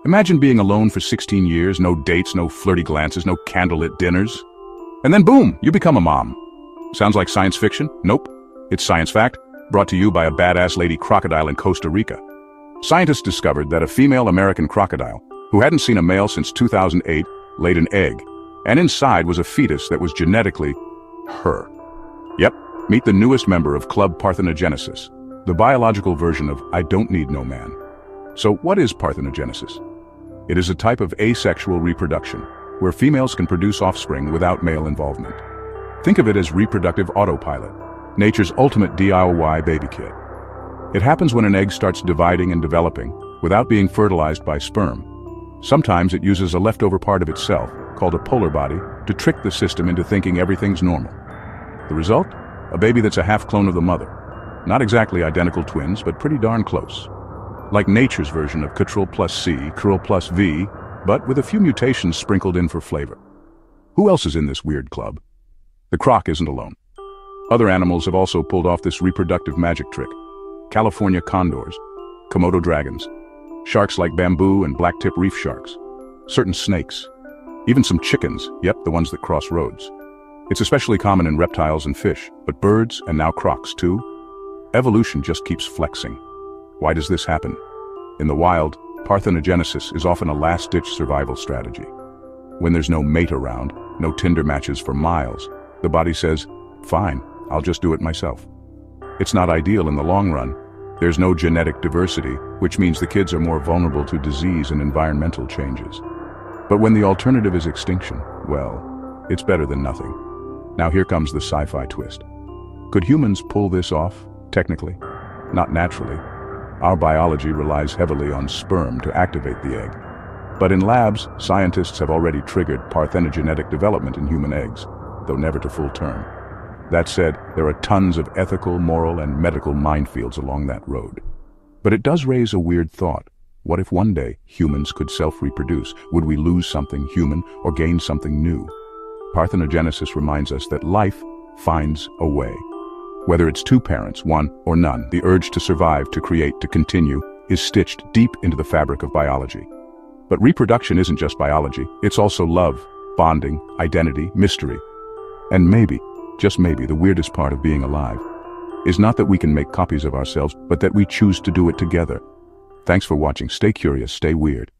Imagine being alone for 16 years, no dates, no flirty glances, no candlelit dinners. And then boom, you become a mom. Sounds like science fiction? Nope. It's science fact, brought to you by a badass lady crocodile in Costa Rica. Scientists discovered that a female American crocodile, who hadn't seen a male since 2008, laid an egg, and inside was a fetus that was genetically her. Yep, meet the newest member of Club Parthenogenesis, the biological version of I don't need no man. So what is parthenogenesis? It is a type of asexual reproduction, where females can produce offspring without male involvement. Think of it as reproductive autopilot, nature's ultimate DIY baby kit. It happens when an egg starts dividing and developing, without being fertilized by sperm. Sometimes it uses a leftover part of itself, called a polar body, to trick the system into thinking everything's normal. The result? A baby that's a half-clone of the mother. Not exactly identical twins, but pretty darn close. Like nature's version of Ctrl plus C, Ctrl plus V, but with a few mutations sprinkled in for flavor. Who else is in this weird club? The croc isn't alone. Other animals have also pulled off this reproductive magic trick. California condors, Komodo dragons, sharks like bamboo and blacktip reef sharks, certain snakes, even some chickens, yep, the ones that cross roads. It's especially common in reptiles and fish, but birds, and now crocs too. Evolution just keeps flexing. Why does this happen? In the wild, parthenogenesis is often a last-ditch survival strategy. When there's no mate around, no Tinder matches for miles, the body says, fine, I'll just do it myself. It's not ideal in the long run. There's no genetic diversity, which means the kids are more vulnerable to disease and environmental changes. But when the alternative is extinction, well, it's better than nothing. Now here comes the sci-fi twist. Could humans pull this off, technically? Not naturally. Our biology relies heavily on sperm to activate the egg. But in labs, scientists have already triggered parthenogenetic development in human eggs, though never to full term. That said, there are tons of ethical, moral, and medical minefields along that road. But it does raise a weird thought. What if one day humans could self-reproduce? Would we lose something human or gain something new? Parthenogenesis reminds us that life finds a way. Whether it's two parents, one or none, the urge to survive, to create, to continue, is stitched deep into the fabric of biology. But reproduction isn't just biology, it's also love, bonding, identity, mystery. And maybe, just maybe, the weirdest part of being alive is not that we can make copies of ourselves, but that we choose to do it together. Thanks for watching. Stay curious, stay weird.